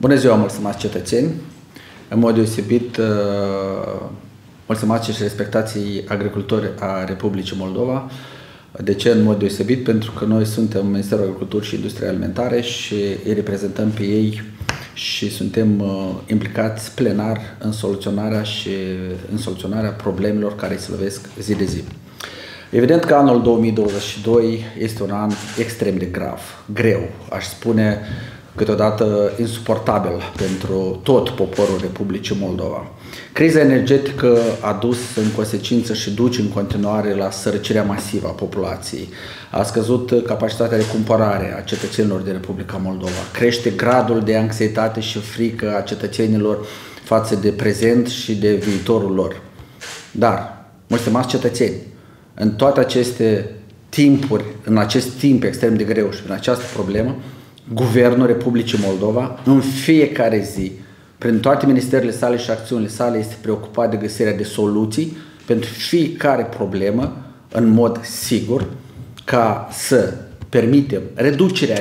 Bună ziua, mulțumați cetățeni! În mod deosebit, mulțumați și respectații agricultori a Republicii Moldova. De ce în mod deosebit? Pentru că noi suntem Ministerul Agriculturii și Industriei Alimentare și îi reprezentăm pe ei și suntem implicați plenar în soluționarea problemelor care se lovesc zi de zi. Evident că anul 2022 este un an extrem de greu, aș spune câteodată insuportabil pentru tot poporul Republicii Moldova. Criza energetică a dus în consecință și duce în continuare la sărăcirea masivă a populației. A scăzut capacitatea de cumpărare a cetățenilor din Republica Moldova. Crește gradul de anxietate și frică a cetățenilor față de prezent și de viitorul lor. Dar, mulțumați cetățeni, în toate aceste timpuri, în acest timp extrem de greu și în această problemă, Guvernul Republicii Moldova, în fiecare zi, prin toate ministerele sale și acțiunile sale, este preocupat de găsirea de soluții pentru fiecare problemă, în mod sigur, ca să permitem reducerea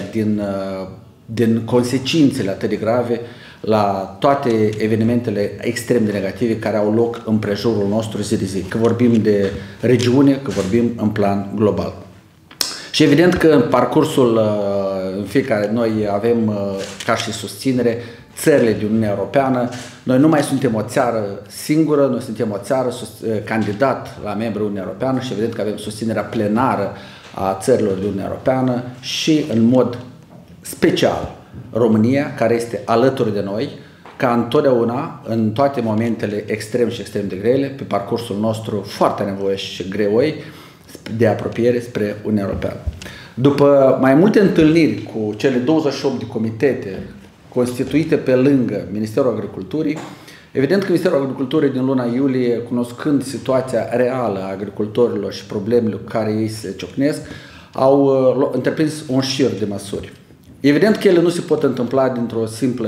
din consecințele atât de grave la toate evenimentele extrem de negative care au loc în prejurul nostru zi de zi, că vorbim de regiune, că vorbim în plan global. Și evident că în parcursul în fiecare noi avem ca și susținere țările din Uniunea Europeană. Noi nu mai suntem o țară singură, noi suntem o țară candidat la membru Uniunea Europeană și evident că avem susținerea plenară a țărilor din Uniunea Europeană și în mod special România, care este alături de noi, ca întotdeauna, în toate momentele extrem și extrem de grele, pe parcursul nostru foarte nevoie și greoi, de apropiere spre Uniunea Europeană. După mai multe întâlniri cu cele 28 de comitete constituite pe lângă Ministerul Agriculturii, evident că Ministerul Agriculturii din luna iulie, cunoscând situația reală a agricultorilor și problemele cu care ei se ciocnesc, au întreprins un șir de măsuri. Evident că ele nu se pot întâmpla dintr-o simplă,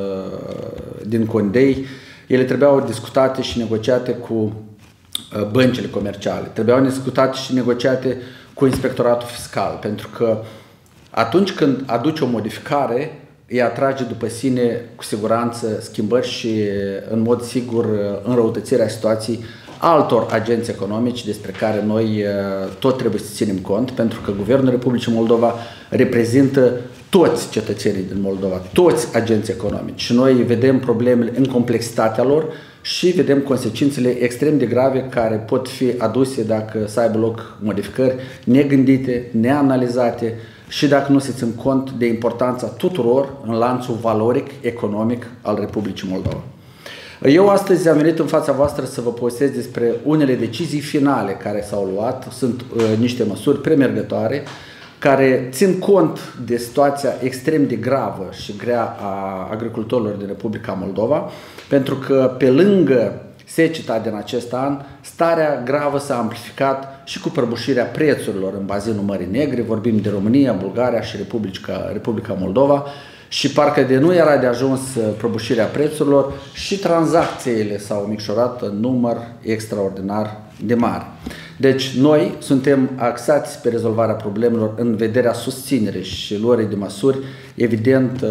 din condei, ele trebuiau discutate și negociate cu băncile comerciale, trebuiau discutate și negociate cu inspectoratul fiscal, pentru că atunci când aduce o modificare, ea atrage după sine cu siguranță schimbări și în mod sigur înrăutățirea situației altor agenți economici despre care noi tot trebuie să ținem cont, pentru că Guvernul Republicii Moldova reprezintă toți cetățenii din Moldova, toți agenții economici și noi vedem problemele în complexitatea lor și vedem consecințele extrem de grave care pot fi aduse dacă să aibă loc modificări negândite, neanalizate și dacă nu se țin cont de importanța tuturor în lanțul valoric, economic al Republicii Moldova. Eu astăzi am venit în fața voastră să vă povestesc despre unele decizii finale care s-au luat. Sunt niște măsuri premergătoare care țin cont de situația extrem de gravă și grea a agricultorilor din Republica Moldova, pentru că pe lângă seceta din acest an, starea gravă s-a amplificat și cu prăbușirea prețurilor în bazinul Mării Negre, vorbim de România, Bulgaria și Republica Moldova, și parcă de nu era de ajuns prăbușirea prețurilor și tranzacțiile s-au micșorat în număr extraordinar de mare. Deci noi suntem axați pe rezolvarea problemelor în vederea susținerii și luării de măsuri, evident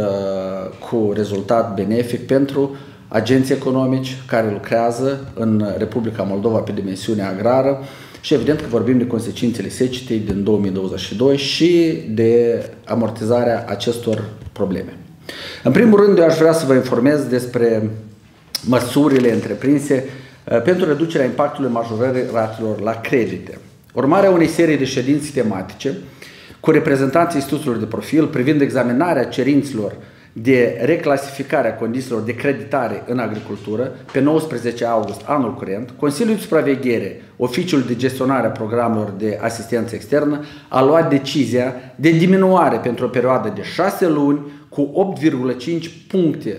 cu rezultat benefic pentru agenții economici care lucrează în Republica Moldova pe dimensiunea agrară și evident că vorbim de consecințele secetei din 2022 și de amortizarea acestor probleme. În primul rând, eu aș vrea să vă informez despre măsurile întreprinse pentru reducerea impactului majorării ratelor la credite. Urmarea unei serii de ședințe tematice cu reprezentanții instituțiilor de profil privind examinarea cerințelor de reclasificare a condițiilor de creditare în agricultură pe 19 august anul curent, Consiliul de Supraveghere, Oficiul de Gestionare a Programelor de Asistență Externă, a luat decizia de diminuare pentru o perioadă de 6 luni cu 8,5 puncte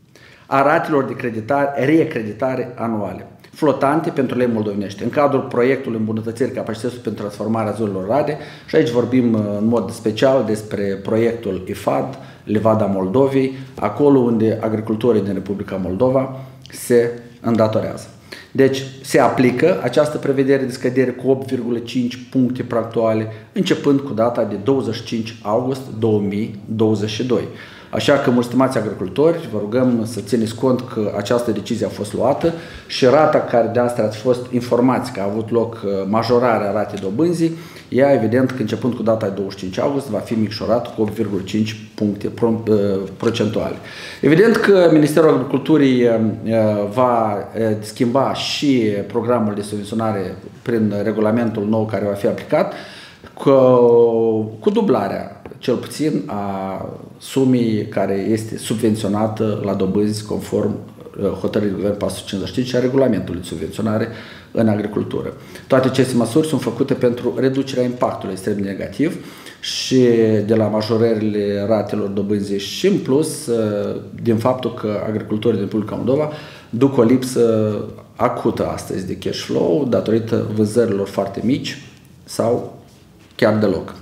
a ratelor de reacreditare anuale, flotante pentru lei moldovenești, în cadrul proiectului îmbunătățirii capacității pentru transformarea zonelor rade, și aici vorbim în mod special despre proiectul IFAD, Livada Moldovei, acolo unde agricultorii din Republica Moldova se îndatorează. Deci se aplică această prevedere de scădere cu 8,5 puncte punctuale începând cu data de 25 august 2022. Așa că, mulți stimați agricultori, vă rugăm să țineți cont că această decizie a fost luată și rata care de asta ați fost informați că a avut loc majorarea ratei dobânzii, ea evident că începând cu data de 25 august va fi micșorat cu 8,5 puncte procentuale. Evident că Ministerul Agriculturii va schimba și programul de subvenționare prin regulamentul nou care va fi aplicat cu dublarea cel puțin a sumii care este subvenționată la dobânzi conform hotărârii de guvern 455 a regulamentului de subvenționare în agricultură. Toate aceste măsuri sunt făcute pentru reducerea impactului extrem de negativ și de la majorările ratelor dobânzii și în plus din faptul că agricultorii din Republica Moldova duc o lipsă acută astăzi de cash flow datorită vânzărilor foarte mici sau chiar deloc.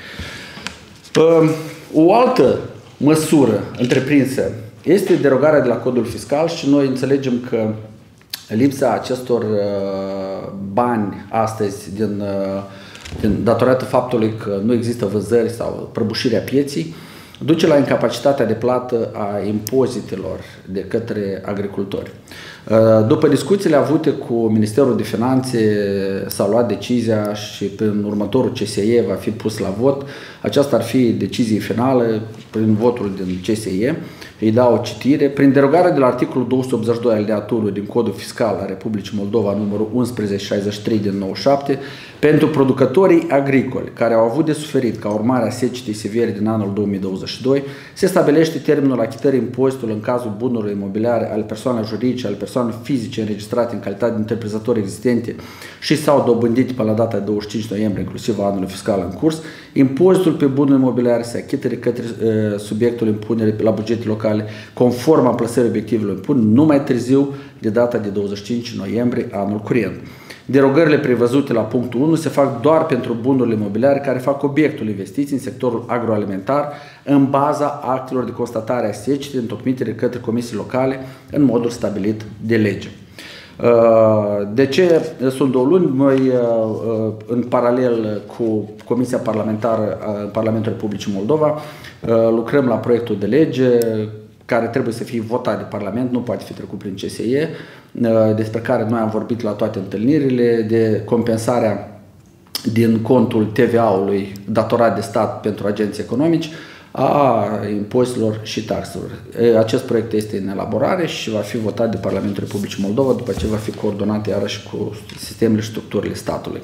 O altă măsură întreprinsă este derogarea de la codul fiscal și noi înțelegem că lipsa acestor bani astăzi datorată faptului că nu există vânzări sau prăbușirea pieții duce la incapacitatea de plată a impozitelor de către agricultori. După discuțiile avute cu Ministerul de Finanțe s-a luat decizia și prin următorul CSE va fi pus la vot. Aceasta ar fi decizie finală prin votul din CSE. Îi dau o citire. Prin derogarea de la articolul 282 alineatul 1 din Codul Fiscal al Republicii Moldova numărul 1163 din 97 pentru producătorii agricoli care au avut de suferit ca urmare a secetei severe din anul 2022, se stabilește termenul achitării impozitului în cazul bunurilor imobiliare ale persoanelor juridice, ale persoanelor fizice înregistrate în calitate de întreprinzători existente și sau dobândite până la data de 25 noiembrie, inclusiv a anului fiscal în curs. Impozitul pe bunurile imobiliare se achită de către subiectul impunerii la bugete locale conform amplasării obiectivelor impun nu mai târziu de data de 25 noiembrie anul curent. Derogările prevăzute la punctul 1 se fac doar pentru bunurile imobiliare care fac obiectul investiții în sectorul agroalimentar în baza actelor de constatare a secetei întocmite de către comisii locale în modul stabilit de lege. De ce sunt 2 luni? Noi, în paralel cu Comisia Parlamentară a Parlamentului Republicii Moldova, lucrăm la proiectul de lege care trebuie să fie votat de Parlament, nu poate fi trecut prin CSE, despre care noi am vorbit la toate întâlnirile, de compensarea din contul TVA-ului datorat de stat pentru agenții economici a impozitelor și taxelor. Acest proiect este în elaborare și va fi votat de Parlamentul Republicii Moldova după ce va fi coordonat iarăși cu sistemele și structurile statului.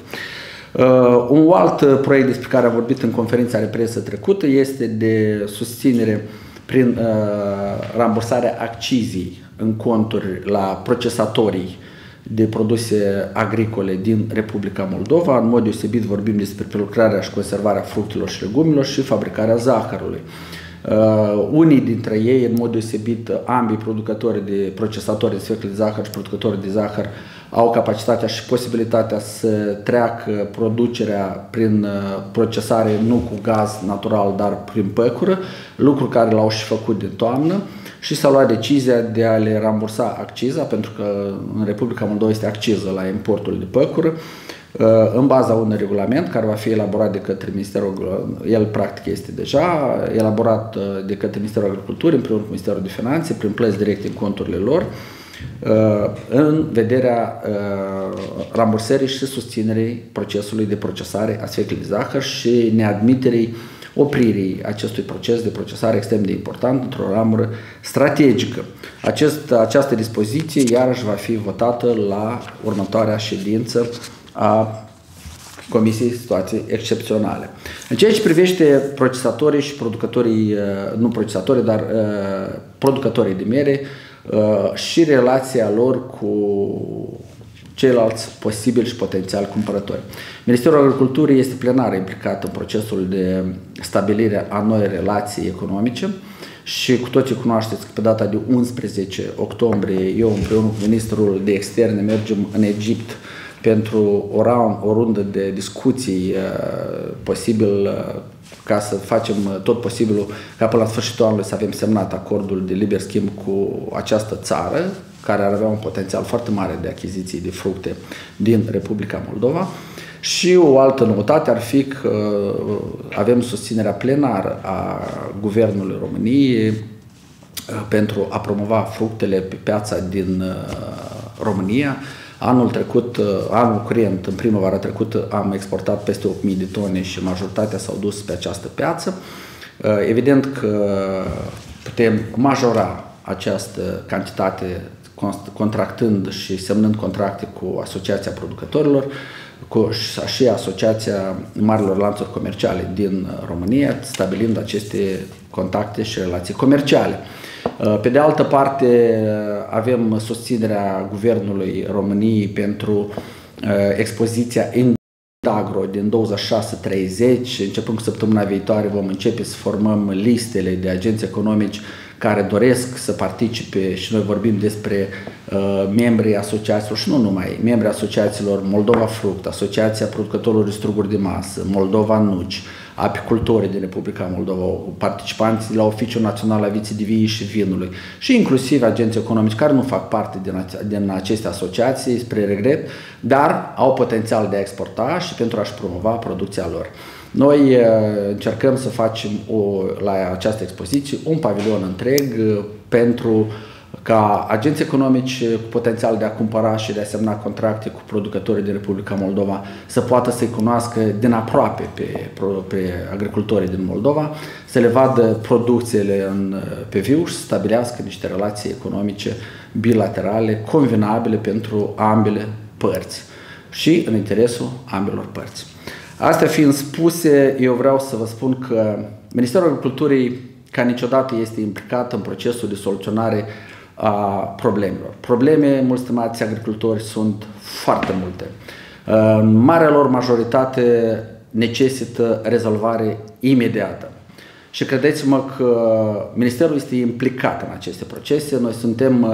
Un alt proiect despre care am vorbit în conferința de presă trecută este de susținere prin rambursarea accizii în conturi la procesatorii de produse agricole din Republica Moldova. În mod deosebit vorbim despre prelucrarea și conservarea fructelor și legumilor și fabricarea zahărului. Unii dintre ei, în mod deosebit, ambii producători de procesatori de sfeclă de zahăr și producători de zahăr au capacitatea și posibilitatea să treacă producerea prin procesare nu cu gaz natural, dar prin păcură, lucru care l-au și făcut din toamnă și s-a luat decizia de a le rambursa acciza, pentru că în Republica Moldova este acciză la importul de păcură, în baza unui regulament care va fi elaborat de către Ministerul, el practic este deja elaborat de către Ministerul Agriculturii împreună cu Ministerul de Finanțe, prin plăți directe în conturile lor, în vederea rambursării și susținerii procesului de procesare a sfeclei de zahăr și neadmiterii opririi acestui proces de procesare extrem de important într-o ramură strategică. Această dispoziție iarăși va fi votată la următoarea ședință a Comisiei Situații Excepționale. În ceea ce privește procesatorii și producătorii, nu procesatorii, dar producătorii de mere și relația lor cu ceilalți posibili și potențiali cumpărători. Ministerul Agriculturii este plenar implicat în procesul de stabilire a noi relații economice și cu toții cunoașteți că pe data de 11 octombrie eu împreună cu Ministrul de Externe mergem în Egipt pentru o rundă de discuții posibil ca să facem tot posibilul ca până la sfârșitul anului să avem semnat acordul de liber schimb cu această țară, care ar avea un potențial foarte mare de achiziții de fructe din Republica Moldova. Și o altă noutate ar fi că avem susținerea plenară a Guvernului României pentru a promova fructele pe piața din România. Anul trecut, anul curent, în primăvara trecută, am exportat peste 8.000 de tone și majoritatea s-au dus pe această piață. Evident că putem majora această cantitate contractând și semnând contracte cu Asociația Producătorilor, cu și Asociația Marilor Lanțuri Comerciale din România, stabilind aceste contacte și relații comerciale. Pe de altă parte, avem susținerea Guvernului României pentru expoziția Indagro din 26-30. Începând cu săptămâna viitoare vom începe să formăm listele de agenți economici care doresc să participe și noi vorbim despre membrii asociațiilor și nu numai, membrii asociațiilor Moldova Fruct, Asociația Producătorilor de Struguri de Masă, Moldova Nuci, apicultorii din Republica Moldova, participanții la Oficiul Național al Viții de Vie și Vinului și inclusiv agenții economici care nu fac parte din aceste asociații, spre regret, dar au potențial de a exporta și pentru a-și promova producția lor. Noi încercăm să facem la această expoziție un pavilion întreg pentru ca agenți economici cu potențial de a cumpăra și de a semna contracte cu producătorii din Republica Moldova să poată să-i cunoască din aproape pe agricultorii din Moldova, să le vadă producțiile pe viu și să stabilească niște relații economice bilaterale, convenabile pentru ambele părți și în interesul ambelor părți. Astea fiind spuse, eu vreau să vă spun că Ministerul Agriculturii ca niciodată este implicat în procesul de soluționare a problemelor. Probleme, mulți stimați agricultori, sunt foarte multe. În marea lor majoritate necesită rezolvare imediată. Și credeți-mă că Ministerul este implicat în aceste procese. Noi suntem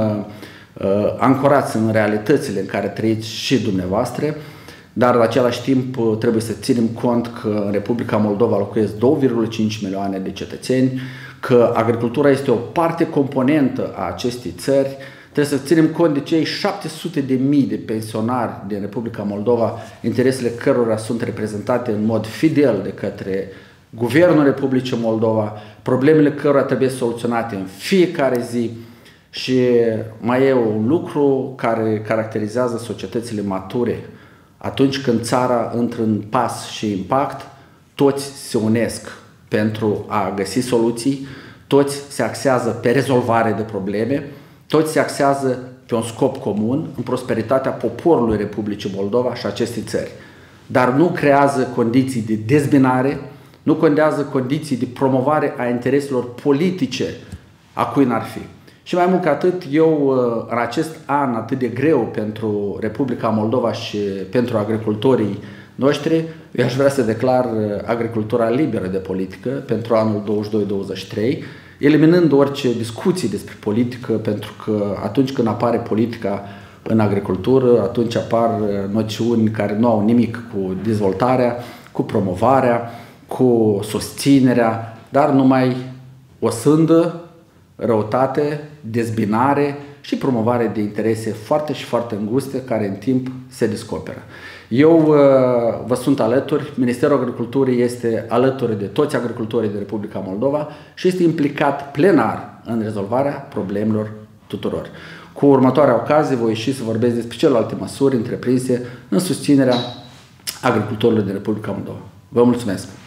ancorați în realitățile în care trăiți și dumneavoastră, dar în același timp trebuie să ținem cont că în Republica Moldova locuiesc 2,5 milioane de cetățeni, că agricultura este o parte componentă a acestei țări. Trebuie să ținem cont de cei 700.000 de pensionari din Republica Moldova, interesele cărora sunt reprezentate în mod fidel de către Guvernul Republicii Moldova, problemele cărora trebuie soluționate în fiecare zi. Și mai e un lucru care caracterizează societățile mature. Atunci când țara intră în pas și impact, toți se unesc pentru a găsi soluții, toți se axează pe rezolvare de probleme, toți se axează pe un scop comun, în prosperitatea poporului Republicii Moldova și acestei țări. Dar nu creează condiții de dezbinare, nu creează condiții de promovare a intereselor politice a cui n-ar fi. Și mai mult ca atât, eu în acest an atât de greu pentru Republica Moldova și pentru agricultorii noștri, eu aș vrea să declar agricultura liberă de politică pentru anul 22-23, eliminând orice discuții despre politică, pentru că atunci când apare politica în agricultură, atunci apar noțiuni care nu au nimic cu dezvoltarea, cu promovarea, cu susținerea, dar numai o sândă, răutate, dezbinare și promovare de interese foarte și foarte înguste care în timp se descoperă. Eu vă sunt alături, Ministerul Agriculturii este alături de toți agricultorii din Republica Moldova și este implicat plenar în rezolvarea problemelor tuturor. Cu următoarea ocazie voi ieși să vorbesc despre celelalte măsuri întreprinse în susținerea agricultorilor din Republica Moldova. Vă mulțumesc!